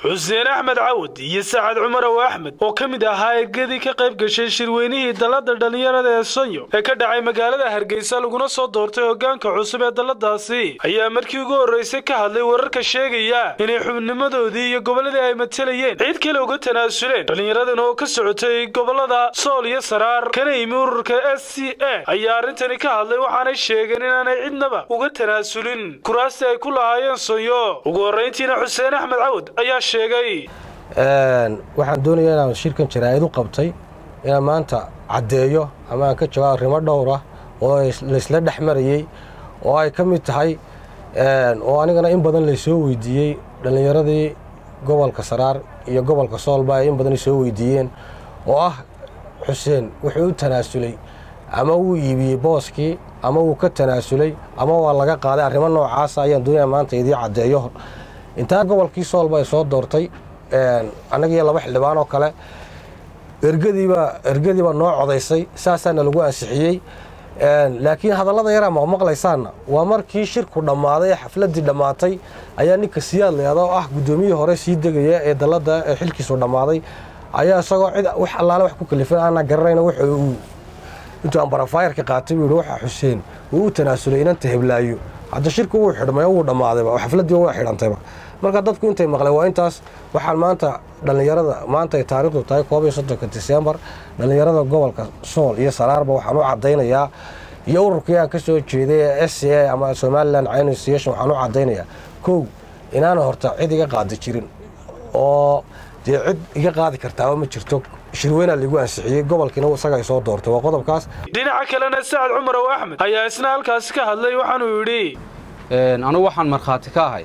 xuseen axmed cawd iyo saacad cumar axmed oo kamid ahaa ergadii ka qayb gashay shirweynihii dalada dhalinyarada ee Sonyo ee ka dhacay magaalada Hargeysa laguna soo doortay hoggaanka cusub ee daladaasi ayaa markii ugu horeysay ka hadlay wararka sheegaya inay xubnimadoodii iyo goboladii ay matalayeen cid kale uga tanaasuleen dhalinyaradan oo ka socotay gobolada Sool iyo Saraar kana yimi ururka SCA ayaa arintani ka hadlay waxaanay sheegeen inaanay cidnaba uga tanaasulin kuraasta ay ku lahaayeen Sonyo ugu horeyntiina xuseen axmed cawd ayaa waxaan doonayaa inaan shirkan jaraa'id u qabtay inaan maanta caddeeyo ama aan ka jawaabo arrimo dhowr ah oo la isla dhex marayay oo ay ka mid tahay oo anigana in badan la soo weydiiyey dhalinyaradii gobolka Saraar iyo gobolka Soolba ay in badan soo weydiiyeen oo ah xuseen wuxuu u tanaasulay ama uu iibiyey booskii ama uu ka tanaasulay ama waa laga qaaday arrimo noocaas ayaan doonayaa maanta idii caddeeyo inta gobolkii Soolba ay soo doortay anaga laba xildhibaan oo kale ergadiiba noo codaysay saasaana lagu ansixiyay laakiin hadallada yar ama maqlaysaana waa markii shirku dhamaaday xafladii dhamaatay ayaa ninka siyaad leeyahay oo ah gudoomiyihii hore sii degaya ee dalada xilkiisu dhamaaday ayaa isagoo cid wax allaale wax ku kalifay aan garanayna wuxuu intuu ambarafayr ka qaatay waxa xuseen uu tanaasulay inanta heblaayo hadda shirku uu xidhmay uu dhamaaday xafladii uu xidhantay marka dadku intay maqlay waa intaas waxaan maanta dhalinyarada maanta ay taariikhdu tahay 13 December dhalinyarada gobolka Sool iyo Saraarba waxaan u cadeynayaa iyo ururkii aan ka soo jeeday SCA ama Somaliland Association waxaan u cadeynayaa koow inaan horta cid iga qaadi jirin oo cid iga qaadi kartaa ma jirto shirweyna lagu ansixiyay gobolkina isaga ay soo doortay waa qodobkaas dhinaca kalena saacad cumar axmed ayaa isna halkaas ka hadlay waxaan uu yiri anigu waxaan marxaati ka ahay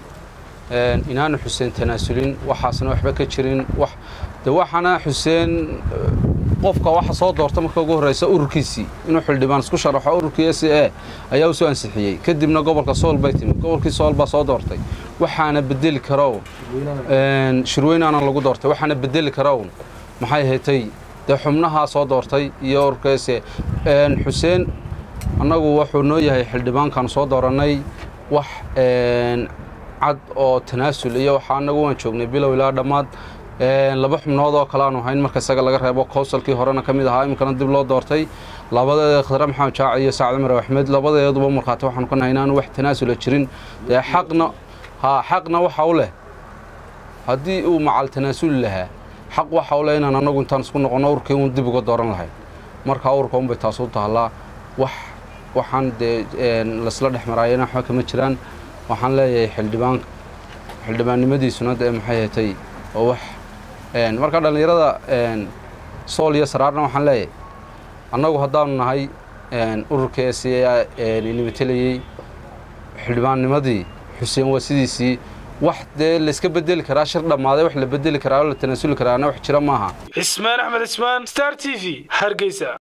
inaan xuseen tanaasulin waxaasna waxba ka jirin waxana xuseen qofka waxa soo doortay markii ugu horeysa ururkiisi inuu xildhibaan isku sharaxo ururkiisa ayaa soo ansixiyay kadibna gobolka Sool bay timi gobolkii Sool baa soo doortay waxaana bedeli karo shirweynaana lagu doortay waxaana bedeli karo maxay heetay xubnaha soo doortay iyo ururkiisa xuseen anagu wuxuu noo yahay xildhibaankan soo dooranay wax cad oo tanaasul iyo waxa anagu waan joognay bilow ilaa dhamaad laba xubnood oo kala aanu hayn marka isaga laga reebo kowsalkii horena kamid ahaa imkana dib loo doortay labada Khadra Maxamed Jaac iyo Saacad Cumar Axmed labadeeduba marxaati waxaan ku nahaynaan wax tanaasul jirin xaqna waxa uu leh hadii uu macal tanaasul lahaa xaq waxa uu leh inaan anagu intaan isku noqono ururkii uu dib uga dooran lahayn marka ururka bay taas u taala waxaan la isla dhexmaraayeen waxa kama jiraan waxaan leeyahay xildhibaannimadiisuna maxay heetay oo wax marka dhalinyarada Sool iyo Saraarna waxaan leeyahay annagu hadaan nahay ururkeesi inibitalayay xildhibaannimadii xuseen wasidiisi wax la iska bedeli karaa shir dhamaaday wax la bedeli karaa oo la tanaasuli karaa wax jira maaha Ismaan Axmed Ismaan Star TV Hargeysa